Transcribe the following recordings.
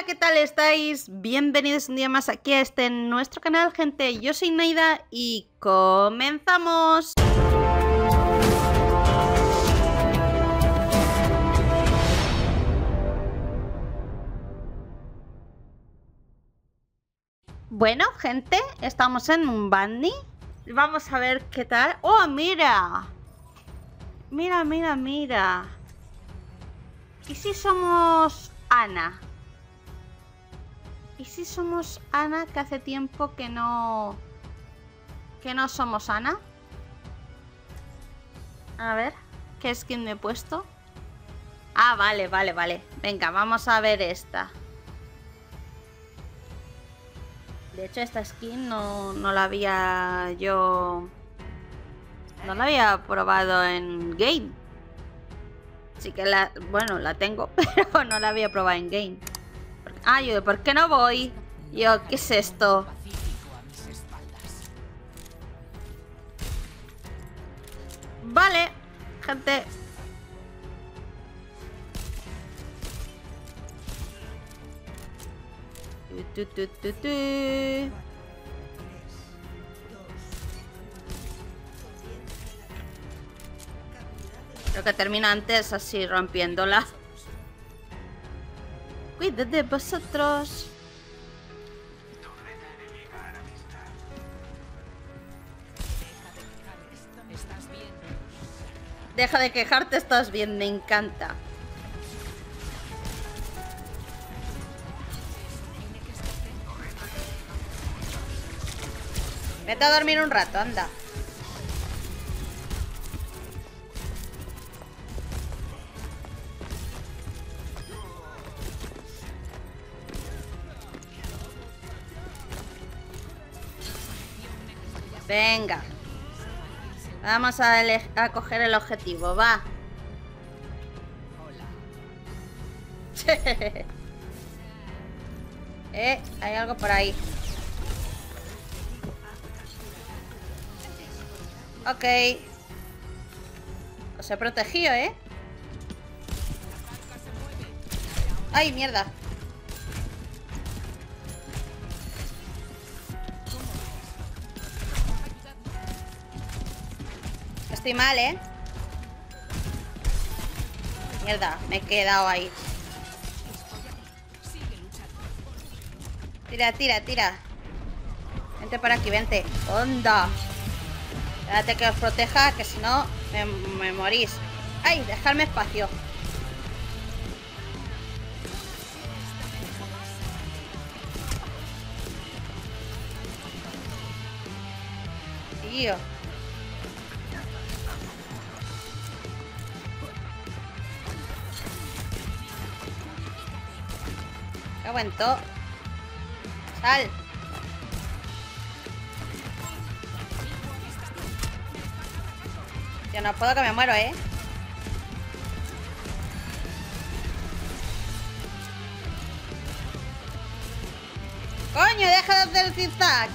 Hola, ¿qué tal estáis? Bienvenidos un día más aquí a nuestro canal, gente. Yo soy Naida y comenzamos. Bueno, gente, estamos en un Bunny. Vamos a ver qué tal. ¡Oh, mira! Mira. ¿Y si somos Ana? ¿Y si somos Ana, que hace tiempo que no somos Ana? A ver, ¿qué skin me he puesto? Ah, vale. Venga, vamos a ver esta. De hecho, esta skin no la había yo... No la había probado en game. Sí que bueno, la tengo, pero no la había probado en game. Ah, yo, ¿por qué no voy? Yo, ¿qué es esto? Vale, gente. Creo que termina antes así rompiéndola. Cuidad de vosotros. Deja de quejarte, estás bien, me encanta. Vete a dormir un rato, anda. Venga. Vamos a coger el objetivo, va. Hay algo por ahí. Ok. Os he protegido, ¿eh? ¡Ay, mierda! Estoy mal, ¿eh? Mierda, me he quedado ahí. Tira. Vente por aquí, vente. ¡Onda! Espérate que os proteja, que si no me morís. ¡Ay! Dejadme espacio. Tío. ¡Qué aguantó! ¡Sal! Yo no puedo, que me muero, ¿eh? ¡Coño! ¡Deja de hacer el zigzag!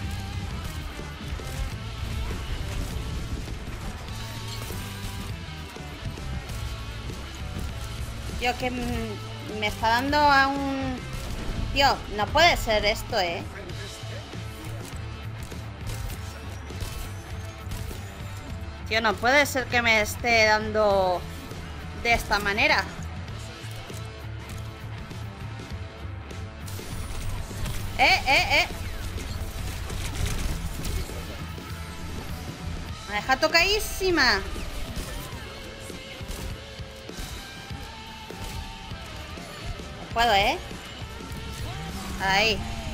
Tío, que me está dando a un... Tío, no puede ser esto, ¿eh? Tío, no puede ser que me esté dando de esta manera. Me deja tocadísima. No puedo, ¿eh? Ahí.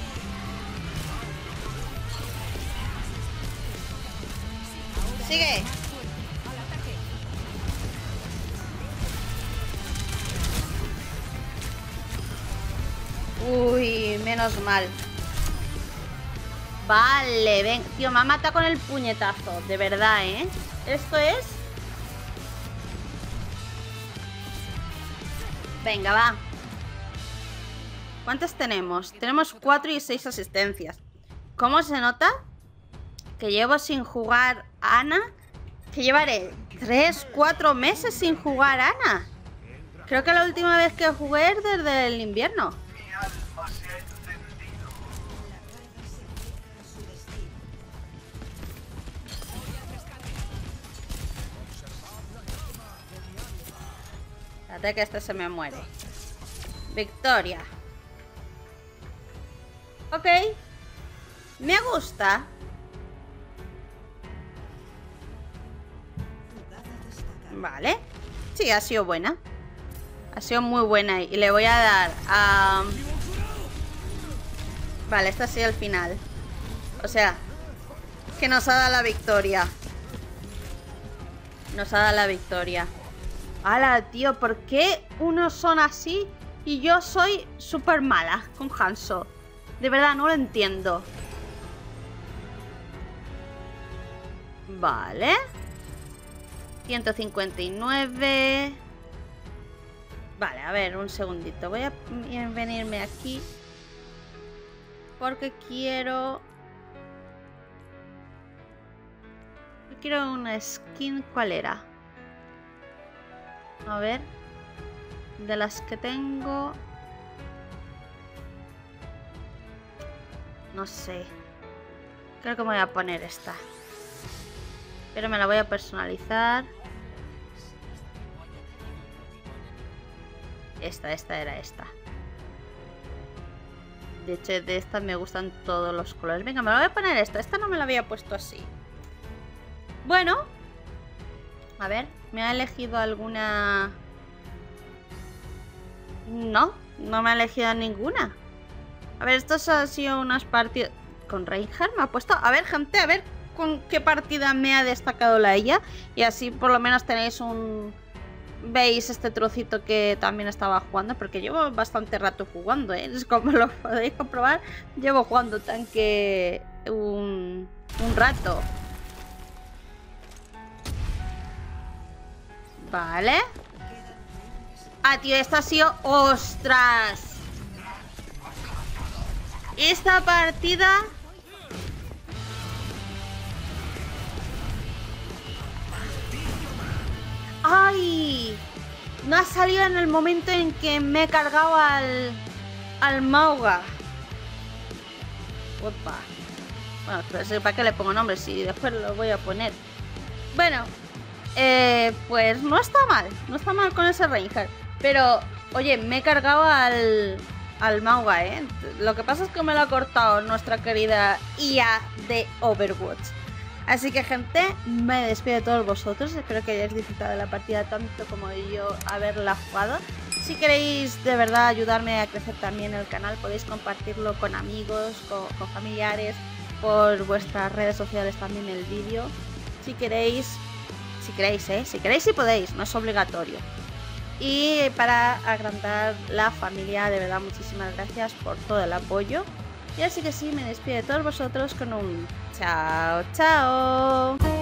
Sigue. Uy, menos mal. Vale, ven. Tío, me ha matado con el puñetazo. De verdad, ¿eh? Esto es... Venga, va. ¿Cuántas tenemos? Tenemos 4 y 6 asistencias. ¿Cómo se nota? Que llevo sin jugar Ana. Que llevaré 3, 4 meses sin jugar Ana. Creo que la última vez que jugué es desde el invierno. Espérate que este se me muere. Victoria. Ok. Me gusta. Vale. Sí, ha sido buena. Ha sido muy buena. Y le voy a dar a... Vale, este ha sido el final. O sea, que nos ha dado la victoria. Nos ha dado la victoria. ¡Hala, tío! ¿Por qué unos son así y yo soy súper mala con Hanzo? De verdad, no lo entiendo. Vale. 159. Vale, a ver, un segundito. Voy a venirme aquí. Porque quiero... Quiero una skin. ¿Cuál era? A ver. De las que tengo... No sé. Creo que me voy a poner esta. Pero me la voy a personalizar. Esta era esta. De hecho, de esta me gustan todos los colores. Venga, me la voy a poner esta. Esta no me la había puesto así. Bueno. A ver, ¿me ha elegido alguna? No, no me ha elegido ninguna. A ver, estos han sido unas partidas... Con Reinhardt me ha puesto... A ver, gente, a ver con qué partida me ha destacado la ella. Y así por lo menos tenéis un... Veis este trocito que también estaba jugando. Porque llevo bastante rato jugando, ¿eh? Es como lo podéis comprobar. Llevo jugando tanque un rato. Vale. Ah, tío, esta ha sido... ¡Ostras! Esta partida... ¡Ay! No ha salido en el momento en que me he cargado al Mauga. Opa. Bueno, pero ¿para qué le pongo nombre? Si después lo voy a poner. Bueno, pues no está mal. No está mal con ese Reinhardt. Pero, oye, me he cargado al Mauga, ¿eh? Lo que pasa es que me lo ha cortado nuestra querida IA de Overwatch. Así que, gente, me despido de todos vosotros. Espero que hayáis disfrutado de la partida tanto como yo haberla jugado. Si queréis de verdad ayudarme a crecer también el canal, podéis compartirlo con amigos, con familiares, por vuestras redes sociales también el vídeo. Si queréis, si podéis, no es obligatorio. Y para agrandar la familia, de verdad, muchísimas gracias por todo el apoyo. Y así que sí, me despido de todos vosotros con un chao, chao.